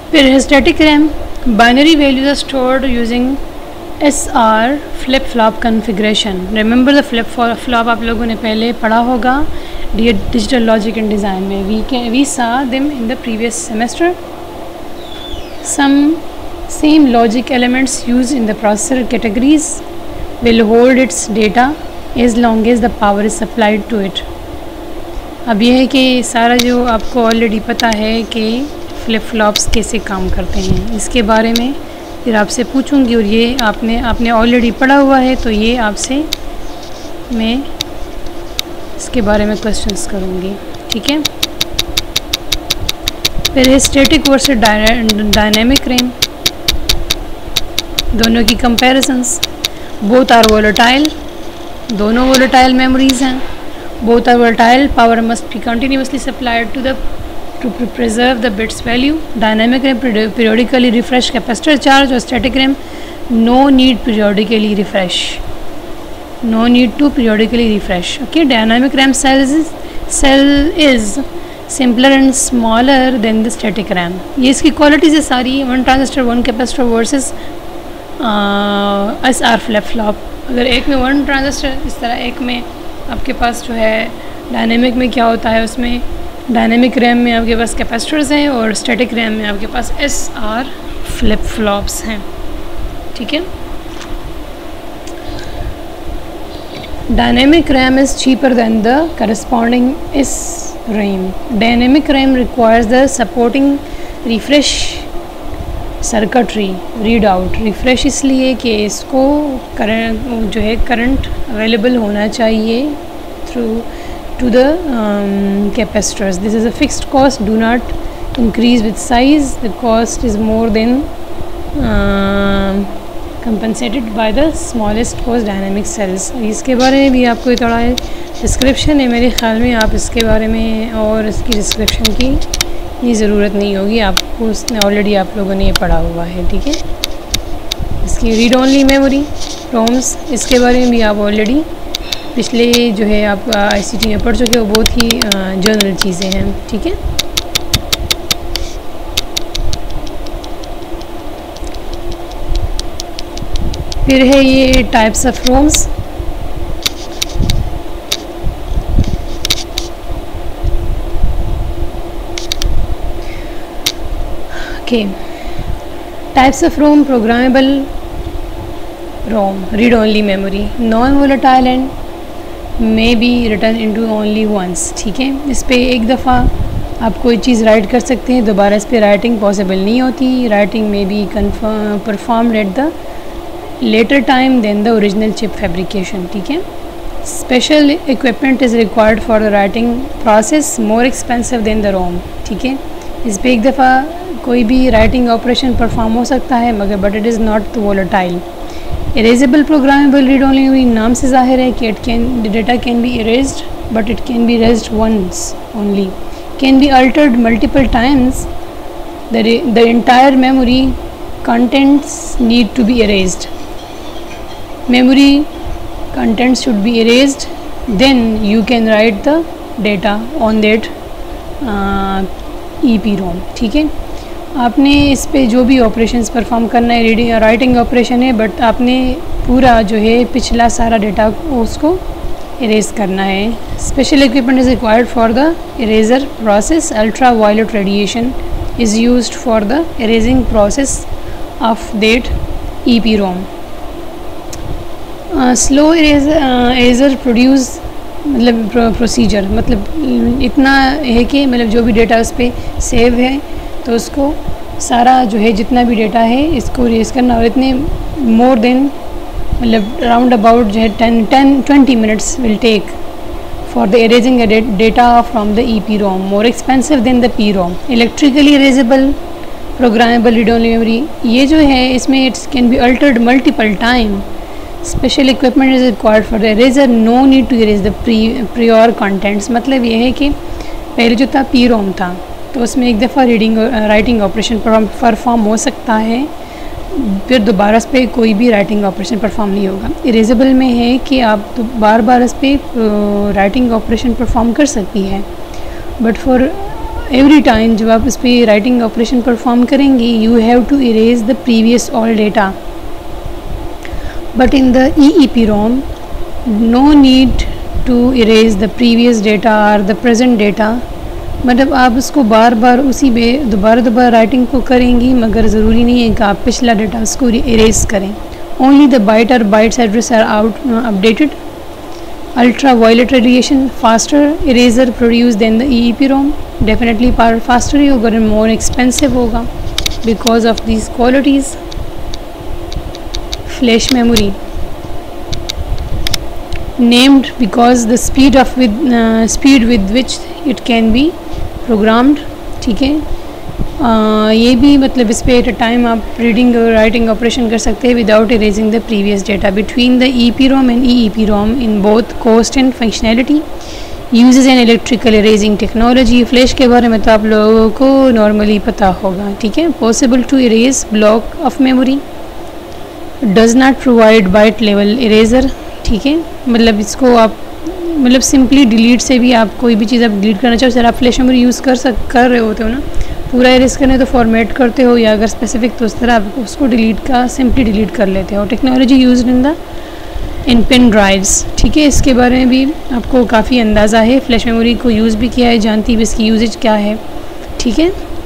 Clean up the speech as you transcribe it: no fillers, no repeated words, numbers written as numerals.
फिर है static RAM, binary values are stored using SR flip flop configuration. Remember the flip flop आप लोगों ने पहले पढ़ा होगा डिजिटल लॉजिक एंड डिज़ाइन में, we saw them in the previous semester. Some same logic elements use in the processor categories will hold its data as long as the power is supplied to it। अब यह है कि सारा जो आपको already पता है कि फ्लिप फ्लॉप्स कैसे काम करते हैं, इसके बारे में फिर आपसे पूछूंगी, और ये आपने ऑलरेडी पढ़ा हुआ है, तो ये आपसे मैं इसके बारे में क्वेश्चंस करूंगी, ठीक है। फिर है स्टैटिक वर्सेस डायनेमिक रैम, दोनों की कंपैरिजंस। बोथ आर वोलेटाइल, दोनों वोलेटाइल मेमोरीज हैं। Both are volatile, power must be continuously supplied to preserve the bits value. Dynamic RAM periodically refresh capacitor charge, और static RAM no need periodically refresh, no need to periodically refresh. Okay, dynamic RAM cell is simpler and smaller than the static RAM. ये इसकी qualities है सारी, one transistor one capacitor versus SR flip flop. अगर एक में one transistor, इस तरह एक में आपके पास जो है डायनेमिक में क्या होता है, उसमें डायनेमिक रैम में आपके पास कैपेसिटर्स हैं और स्टैटिक रैम में आपके पास SR फ्लिप फ्लॉप्स हैं, ठीक है। Dynamic RAM is cheaper than the corresponding RAM। Dynamic RAM requires the supporting refresh circuitry read out. Refresh इसलिए कि इसको करंट जो है करंट अवेलेबल होना चाहिए through to the capacitors. This is a fixed cost, do not increase with size, the cost is more than compensated by the smallest cost dynamic cells. इसके बारे में भी आपको थोड़ा डिस्क्रिप्शन है, मेरे ख्याल में आप इसके बारे में और इसकी डिस्क्रिप्शन की ये ज़रूरत नहीं होगी, आपको उसने ऑलरेडी आप लोगों ने ये पढ़ा हुआ है, ठीक है। इसकी रीड ओनली मेमोरी रोम्स, इसके बारे में भी आप ऑलरेडी पिछले जो है आप ICT में पढ़ चुके हो, बहुत ही जनरल चीज़ें हैं, ठीक है। फिर है ये types of ROMs. Okay, types of ROM: programmable ROM, read only memory, non-volatile and may be written into only once। ठीक है, इस पर एक दफ़ा आप कोई चीज़ राइट कर सकते हैं, दोबारा इस पर राइटिंग पॉसिबल नहीं होती। राइटिंग में be performed at the later time than the original chip fabrication, ठीक है। Special equipment is required for the writing process, more expensive than the ROM, ठीक है। इस पर एक दफ़ा कोई भी राइटिंग ऑपरेशन परफॉर्म हो सकता है, मगर but it is not volatile. Erasable programmable read only, नाम से जाहिर है कि data can be erased but it can be erased once only, can be altered multiple times, the entire memory contents need to be erased, memory contents should be erased, then you can write the data on that EPROM, ठीक है। आपने इस पे जो भी operations perform करना है, reading या राइटिंग ऑपरेशन है, बट आपने पूरा जो है पिछला सारा डेटा उसको इरेज करना है। Special equipment is required for the erasure process, ultra violet radiation is used for the erasing process of that EPROM। Slow erasure produce मतलब प्रोसीजर, मतलब इतना है कि मतलब जो भी डेटा उस पर सेव है तो उसको सारा जो है जितना भी डेटा है इसको इरेज करना, और इतने मोर देन मतलब राउंड अबाउट जो है 10-20 minutes will take for the erasing data from the EPROM, more expensive than the PROM। Electrically erasable programmable read only memory, ये जो है इसमें it's can be altered multiple time. Special equipment is required for the erasure, no need to erase the prior contents. मतलब ये है कि पहले जो था PROM था तो उसमें एक दफ़ा रीडिंग राइटिंग ऑपरेशन परफॉर्म हो सकता है, फिर दोबारा इस पर कोई भी राइटिंग ऑपरेशन परफॉर्म नहीं होगा। इरेजेबल में है कि आप तो बार बार इस पर राइटिंग ऑपरेशन परफॉर्म कर सकती है, बट फॉर एवरी टाइम जब आप इस पर राइटिंग ऑपरेशन परफॉर्म करेंगे you have to erase the previous all data, but in the EEPROM no need to erase the previous data और द प्रेजेंट डेटा। मतलब आप उसको बार बार उसी में दोबारा राइटिंग को करेंगी, मगर ज़रूरी नहीं है कि आप पिछला डेटा उसको इरेज करें। ओनली द बाइट और bytes address are updated. Ultra violet radiation faster erasure produce than the EEPROM, definitely faster ही होगा और मोर एक्सपेंसिव होगा because of these qualities. Flash memory named because the speed with which it can be programmed, ठीक है। ये भी मतलब इस पे एट अ टाइम आप रीडिंग और राइटिंग ऑपरेशन कर सकते हैं without erasing the previous data. Between the EEPROM and EEPROM in both cost and functionality uses an electrical erasing technology. Flash के बारे में तो आप लोगों को नॉर्मली पता होगा, ठीक है। Possible to erase block of memory, does not provide byte level erasure, ठीक है। मतलब इसको आप मतलब सिंपली डिलीट से भी आप कोई भी चीज़ आप डिलीट करना चाहो, सर आप फ्लैश मेमोरी यूज़ कर रहे होते हो ना, पूरा इरेज करने तो फॉर्मेट करते हो या अगर स्पेसिफिक तो उस तरह आप उसको डिलीट का सिंपली डिलीट कर लेते हो। Technology used in pen drives, ठीक है। इसके बारे में भी आपको काफ़ी अंदाज़ा है, फ्लैश मेमोरी को यूज़ भी किया है, जानती भी इसकी यूजेज क्या है, ठीक है।